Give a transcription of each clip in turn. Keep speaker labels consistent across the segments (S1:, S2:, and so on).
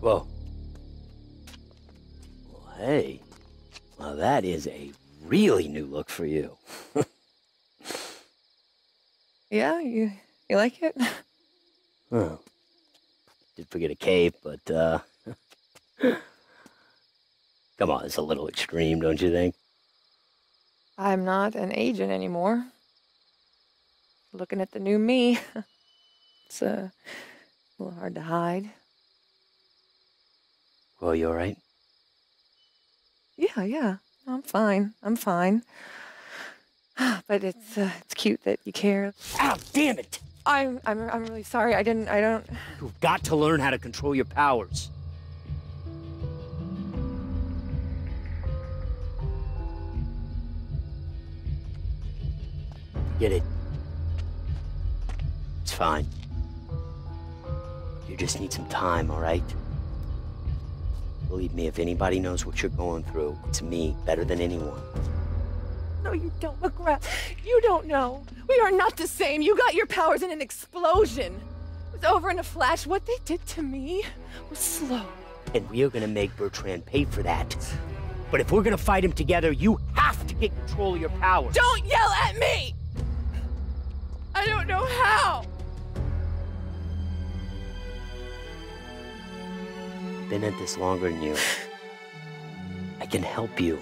S1: Whoa. Well, hey. Well, that is a really new look for you.
S2: Yeah, you like it?
S1: Oh. Did forget a cape, but, come on, it's a little extreme, don't you think?
S2: I'm not an agent anymore. Looking at the new me. It's a little hard to hide.
S1: Well, you alright?
S2: Yeah. I'm fine. But it's cute that you care.
S1: Ow, damn it!
S2: I'm really sorry. I don't.
S1: You've got to learn how to control your powers. Get it? It's fine. You just need some time, alright? Believe me, if anybody knows what you're going through, it's me, better than anyone.
S2: No, you don't, McGrath. You don't know. We are not the same. You got your powers in an explosion. It was over in a flash. What they did to me was slow.
S1: And we are gonna make Bertrand pay for that. But if we're gonna fight him together, you have to get control of your powers.
S2: Don't yell at me! I don't know how.
S1: I've been at this longer than you. I can help you.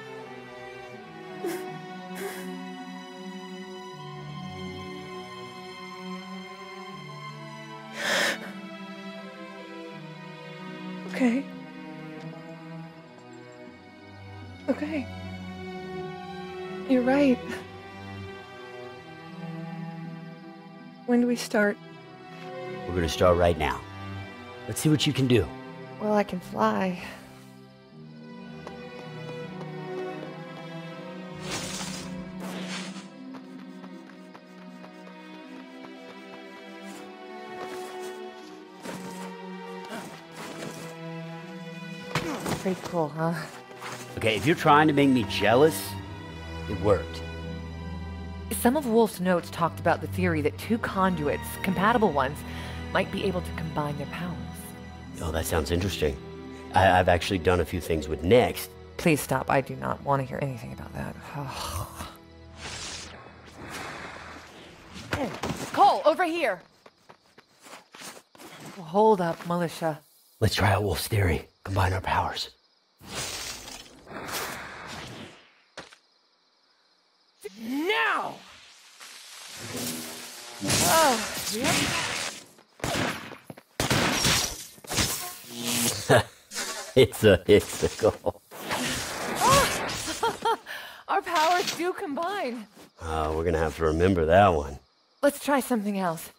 S2: Okay. You're right. When do we start?
S1: We're gonna start right now. Let's see what you can do.
S2: Well, I can fly. Pretty cool, huh?
S1: Okay, if you're trying to make me jealous, it worked.
S2: Some of Wolf's notes talked about the theory that two conduits, compatible ones, might be able to combine their powers.
S1: Oh, that sounds interesting. I've actually done a few things with Next.
S2: Please stop. I do not want to hear anything about that. Hey, Cole, over here! Hold up, militia.
S1: Let's try out Wolf's theory. Combine our powers.
S2: Now! Oh, yep.
S1: It's a goal.
S2: Oh! Our powers do combine.
S1: We're gonna have to remember that one.
S2: Let's try something else.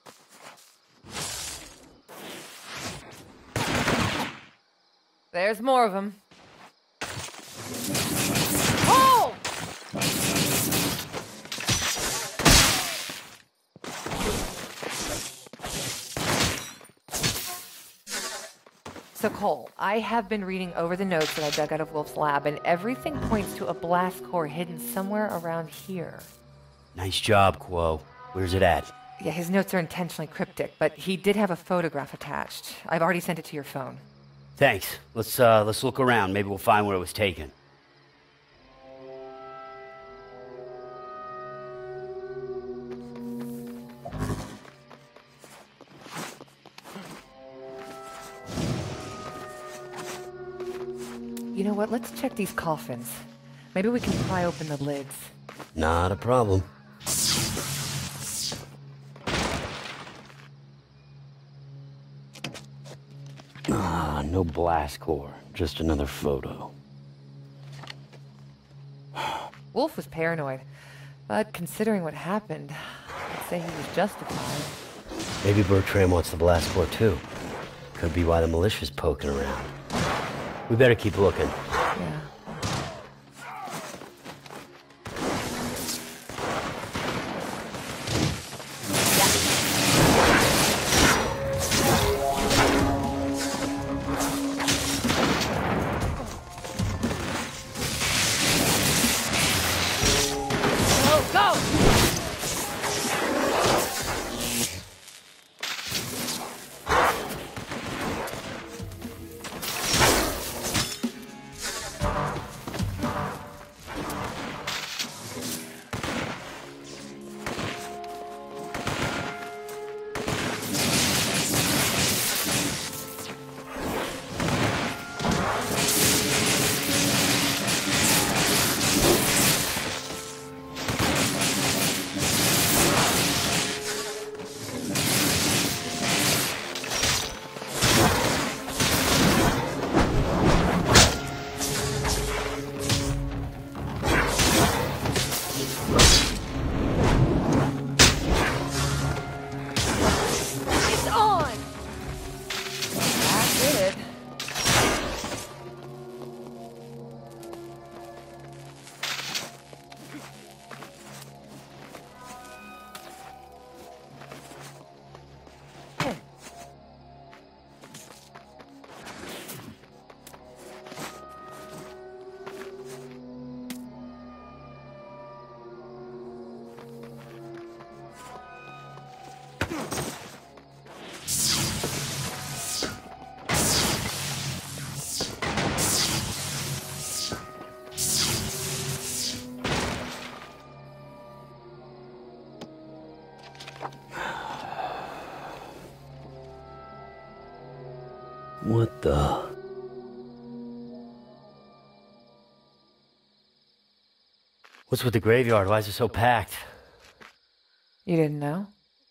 S2: There's more of them. Oh! So Cole, I have been reading over the notes that I dug out of Wolf's lab, and everything points to a blast core hidden somewhere around here.
S1: Nice job, Quo. Where's it at?
S2: Yeah, his notes are intentionally cryptic, but he did have a photograph attached. I've already sent it to your phone.
S1: Thanks. Let's look around. Maybe we'll find where it was taken.
S2: You know what? Let's check these coffins. Maybe we can pry open the lids.
S1: Not a problem. No blast core. Just another photo.
S2: Wolf was paranoid, but considering what happened, I'd say he was justified.
S1: Maybe Bertrand wants the blast core too. Could be why the militia's poking around. We better keep looking.
S2: Yeah.
S1: What the? What's with the graveyard? Why is it so packed?
S2: You didn't know?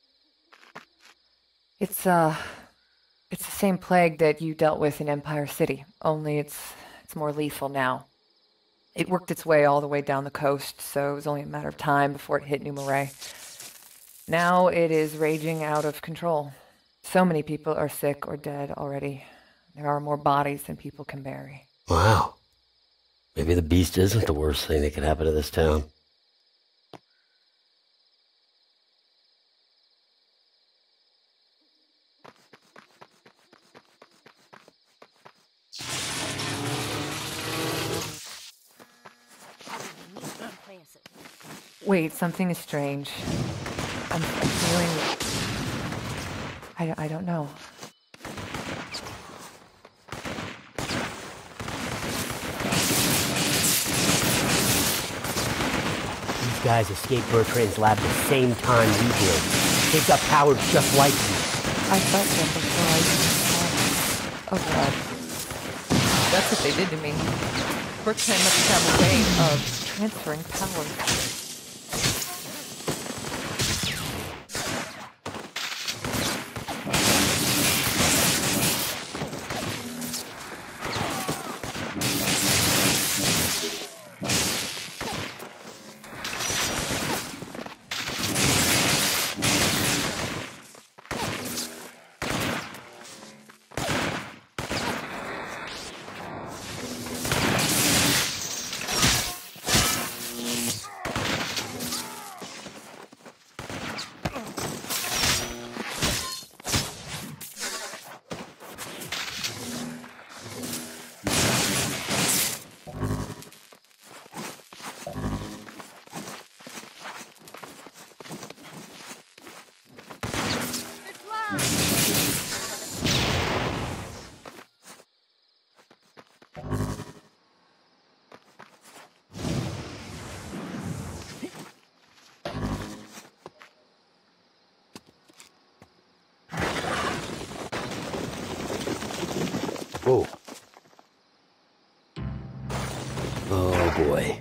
S2: It's the same plague that you dealt with in Empire City, only it's more lethal now. It worked its way all the way down the coast, so it was only a matter of time before it hit New Marais. Now it is raging out of control. So many people are sick or dead already. There are more bodies than people can bury.
S1: Wow. Maybe the beast isn't the worst thing that could happen to this town.
S2: Wait, something is strange. I'm feeling... I don't know.
S1: These guys escaped Bertrand's lab at the same time we did. They've got powers just like you.
S2: I felt them before I even saw them. Oh god. That's what they did to me. Bertrand must have a way of transferring power.
S1: Whoa. Oh boy.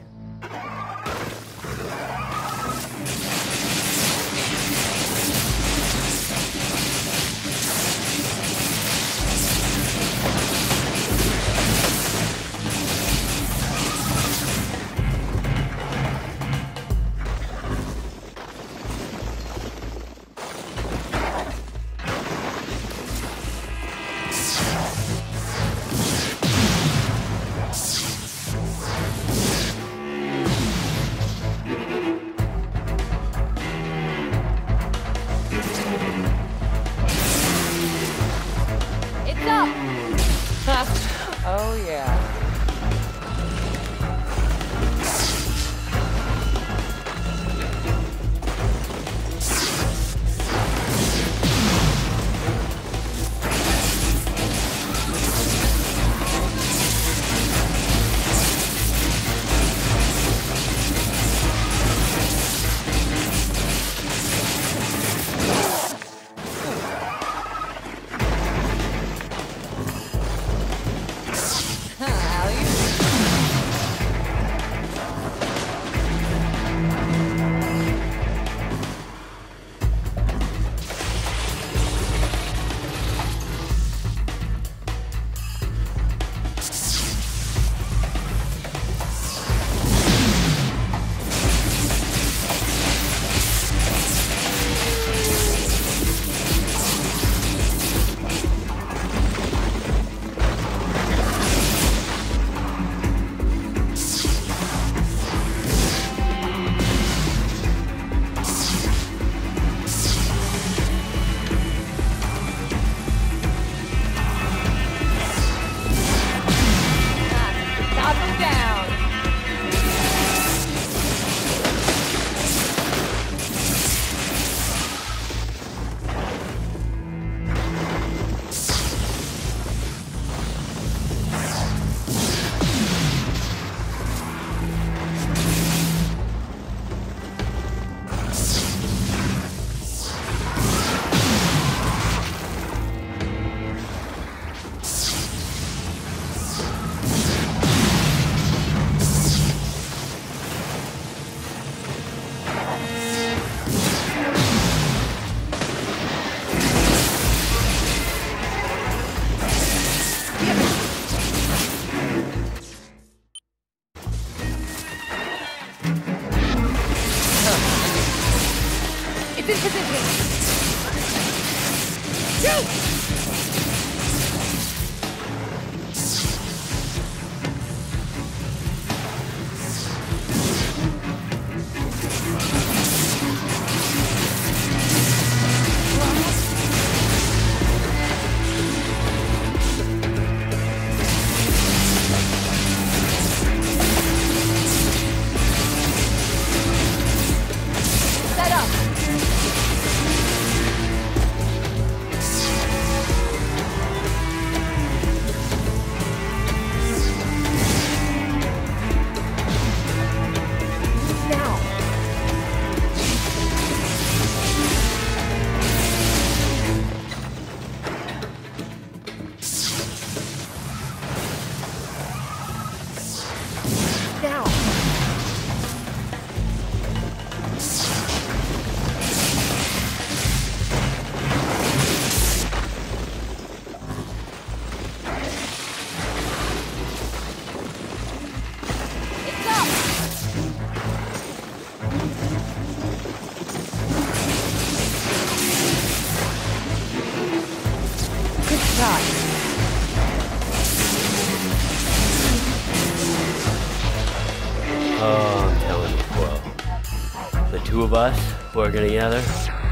S1: Oh, I'm telling you, Quo. The two of us working together,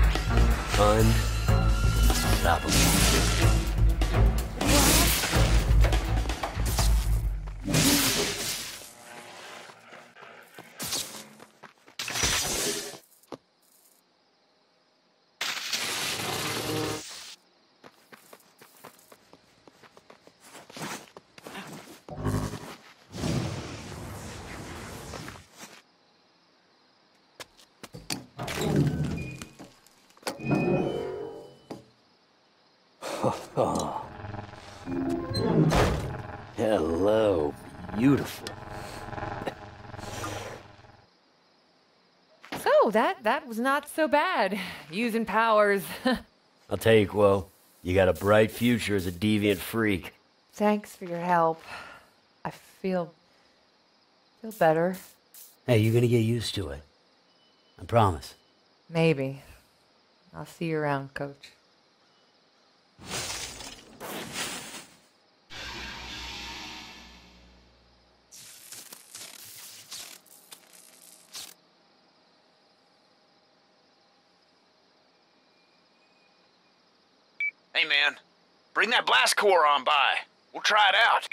S1: unstoppable. Oh. Hello, beautiful.
S2: So, that was not so bad. Using powers.
S1: I'll tell you, Quo, you got a bright future as a deviant freak.
S2: Thanks for your help. I feel better.
S1: Hey, you're gonna get used to it. I promise.
S2: Maybe. I'll see you around, Coach.
S3: Hey man, bring that blast core on by. We'll try it out.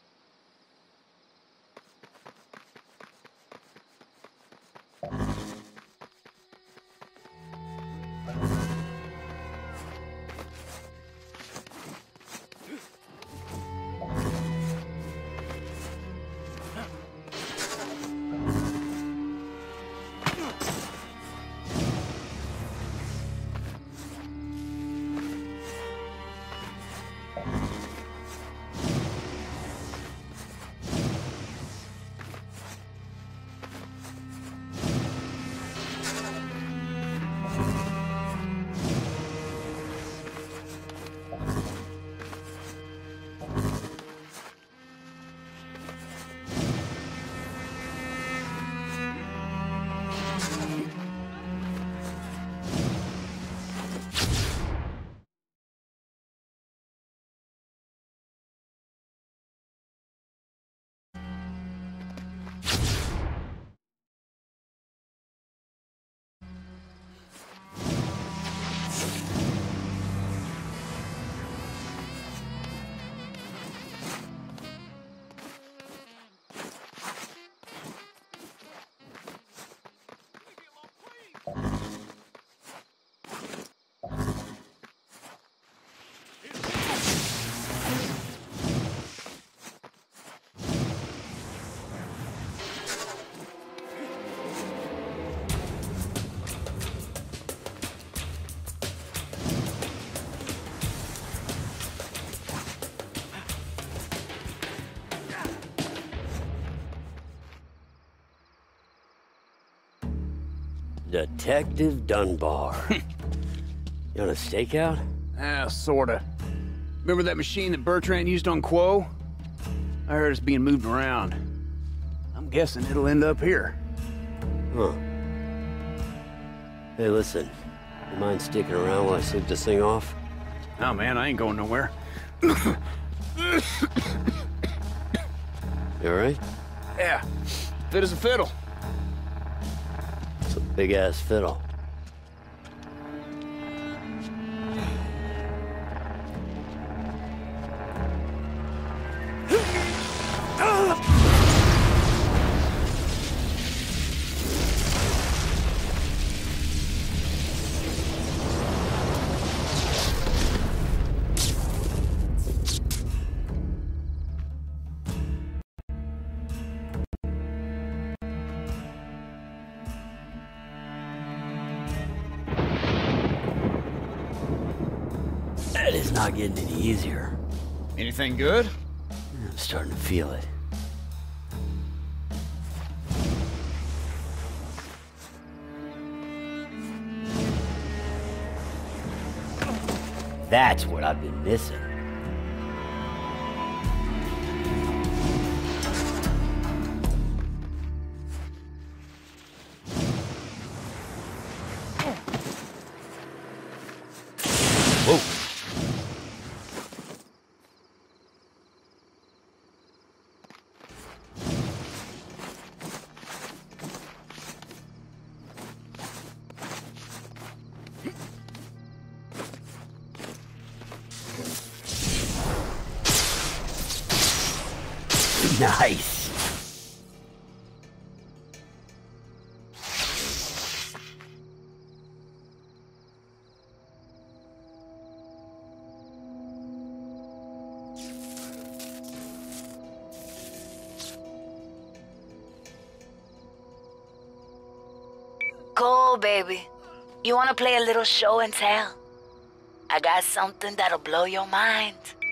S1: Detective Dunbar. You on a stakeout?
S3: Sorta. Remember that machine that Bertrand used on Quo? I heard it's being moved around. I'm guessing it'll end up here.
S1: Huh. Hey, listen. You mind sticking around while I sleep this thing off?
S3: Oh man, I ain't going nowhere.
S1: You alright?
S3: Yeah, fit as a fiddle.
S1: It's a big-ass fiddle. It is not getting any easier.
S3: Anything good?
S1: I'm starting to feel it. That's what I've been missing. Whoa. Nice.
S4: Cool, baby. You wanna play a little show and tell? I got something that'll blow your mind.